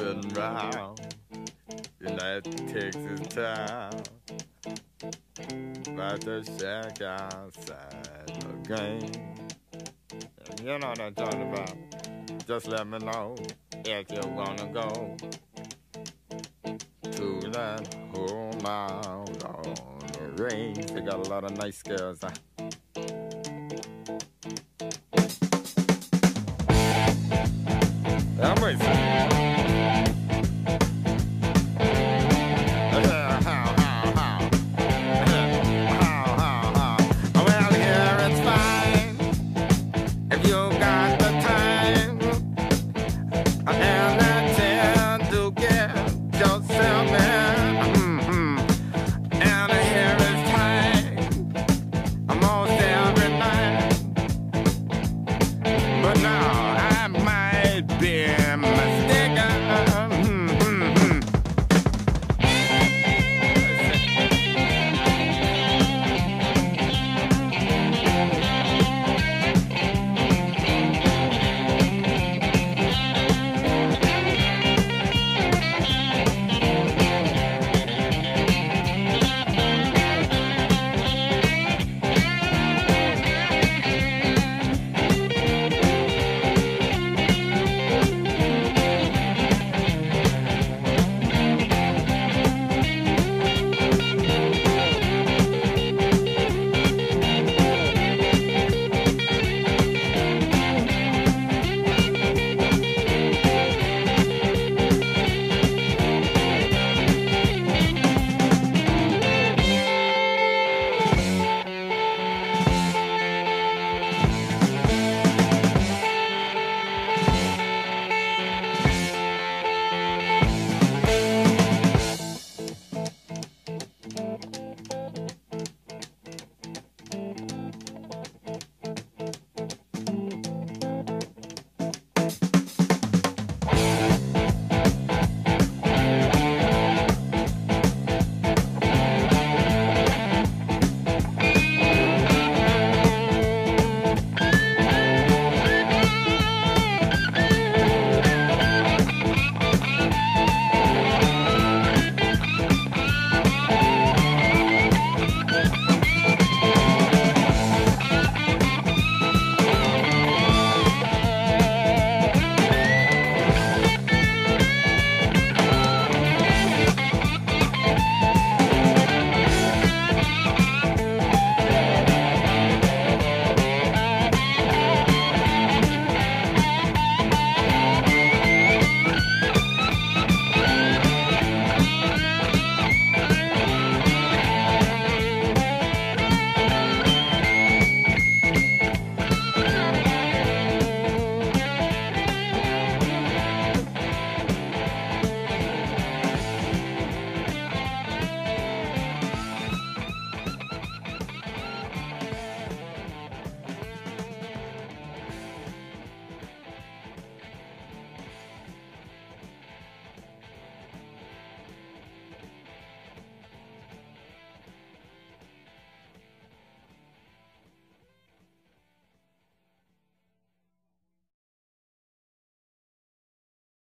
sitting round in that Texas town, about to shack outside the game. And you know what I'm talking about. Just let me know if you wanna go to that whole mile on the range. They got a lot of nice girls. I'm racing.